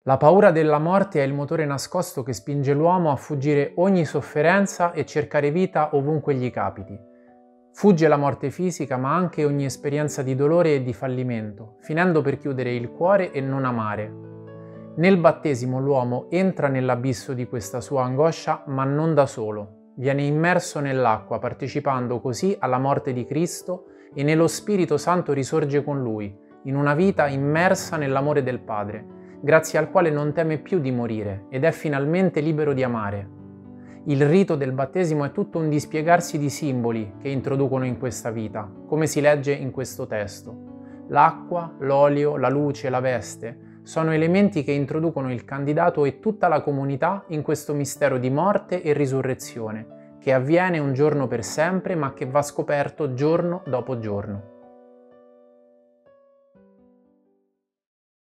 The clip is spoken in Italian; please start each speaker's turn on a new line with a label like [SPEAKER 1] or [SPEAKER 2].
[SPEAKER 1] La paura della morte è il motore nascosto che spinge l'uomo a fuggire ogni sofferenza e cercare vita ovunque gli capiti. Fugge la morte fisica, ma anche ogni esperienza di dolore e di fallimento, finendo per chiudere il cuore e non amare. Nel battesimo l'uomo entra nell'abisso di questa sua angoscia, ma non da solo. Viene immerso nell'acqua, partecipando così alla morte di Cristo e nello Spirito Santo risorge con Lui, in una vita immersa nell'amore del Padre, grazie al quale non teme più di morire ed è finalmente libero di amare. Il rito del battesimo è tutto un dispiegarsi di simboli che introducono in questa vita, come si legge in questo testo. L'acqua, l'olio, la luce, la veste sono elementi che introducono il candidato e tutta la comunità in questo mistero di morte e risurrezione, che avviene un giorno per sempre ma che va scoperto giorno dopo giorno.